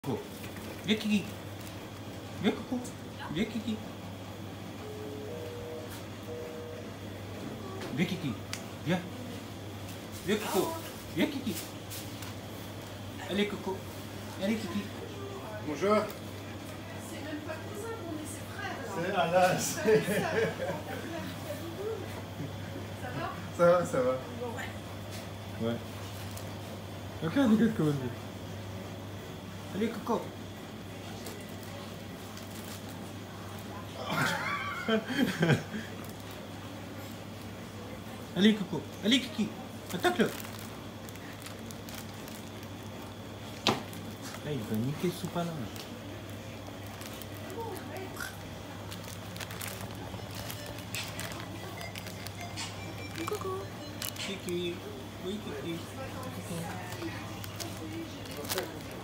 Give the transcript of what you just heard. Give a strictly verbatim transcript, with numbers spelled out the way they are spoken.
Coco. Viens Kiki. Viens Coco. Viens Kiki. Viens Kiki. Viens. Viens Coco. Viens Kiki. Allez Coco. Allez Kiki. Bonjour. C'est même pas cousin, on est ses frères. C'est ah là, c'est... Ça va? Ça va, ça va. Ouais. Ouais. Ok, regarde comment elle est. Allez Coco. Allez Coco. Allez Kiki. Attaque-le. Là, il va niquer le soupe à linge. Coucou. Kiki. Oui, Kiki. Coucou.